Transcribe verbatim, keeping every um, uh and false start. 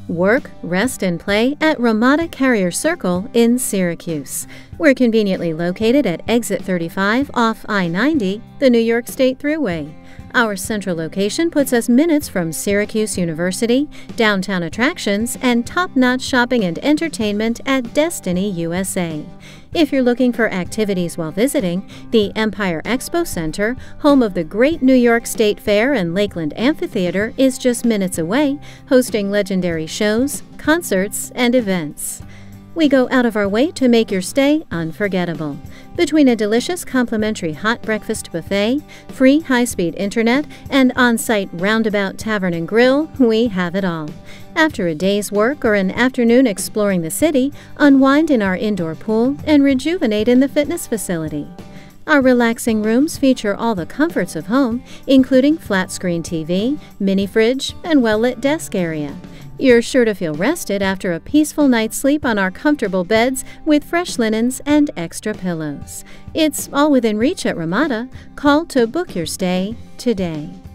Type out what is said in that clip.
Work, rest, and play at Ramada Carrier Circle in Syracuse. We're conveniently located at Exit thirty-five off I ninety, the New York State Thruway. Our central location puts us minutes from Syracuse University, downtown attractions, and top-notch shopping and entertainment at Destiny U S A. If you're looking for activities while visiting, the Empire Expo Center, home of the Great New York State Fair and Lakeland Amphitheater, is just minutes away, hosting legendary shows, concerts, and events. We go out of our way to make your stay unforgettable. Between a delicious complimentary hot breakfast buffet, free high-speed internet, and on-site Roundabout Tavern and Grill, we have it all. After a day's work or an afternoon exploring the city, unwind in our indoor pool and rejuvenate in the fitness facility. Our relaxing rooms feature all the comforts of home, including flat-screen T V, mini fridge, and well-lit desk area. You're sure to feel rested after a peaceful night's sleep on our comfortable beds with fresh linens and extra pillows. It's all within reach at Ramada. Call to book your stay today.